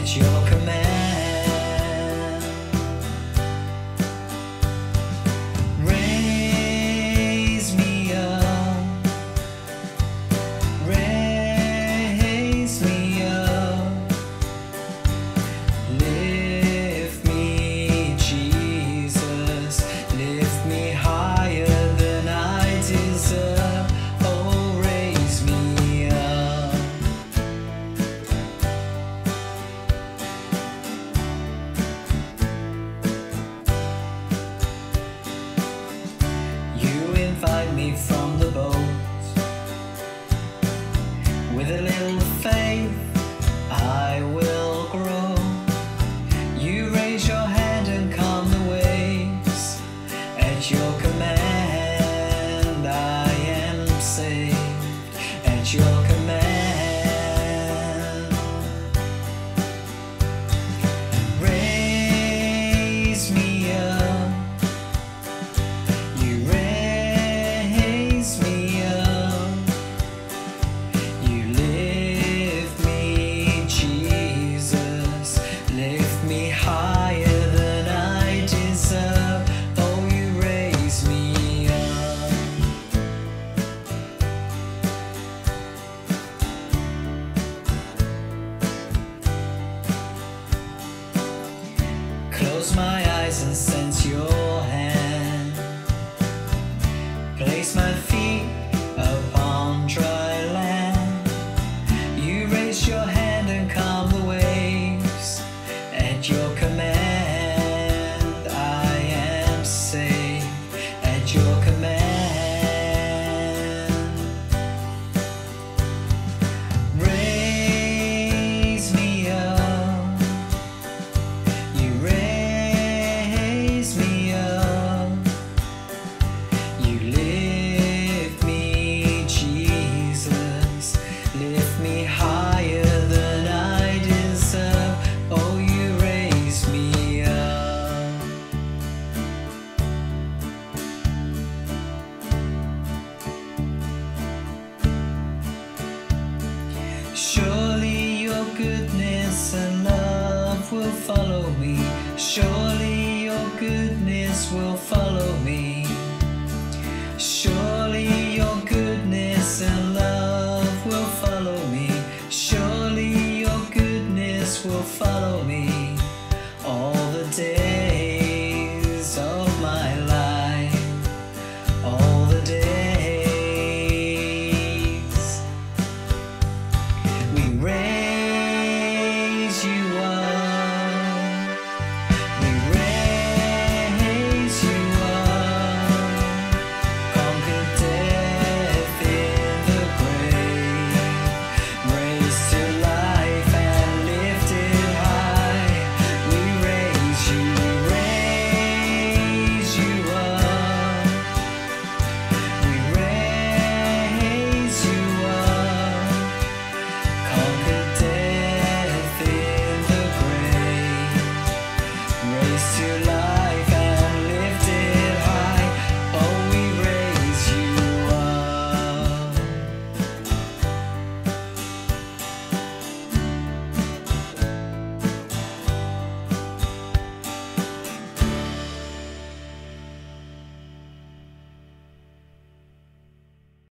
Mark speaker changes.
Speaker 1: at your command. Raise me up, raise me up, lift me, Jesus, lift me higher than I deserve. Oh, raise me up. You invite me from the boat. With a little faith, I will grow. You raise your hand and calm the waves. At your command, I am saved. At your command. Raise me up. You raise me up. You lift me, Jesus. Lift me higher than I deserve. Oh, you raise me up. Close my eyes and sense your hand. Place my feet upon dry land. You raise your hand and calm the waves. At your command, I am safe. At your command. Raise me up. You raise me up. You lift me, Jesus. Lift me higher than I deserve. Oh, you raise me up. Surely your goodness and love will follow me. Surely your goodness will follow me. Surely your goodness and love will follow me. Surely your goodness will follow me.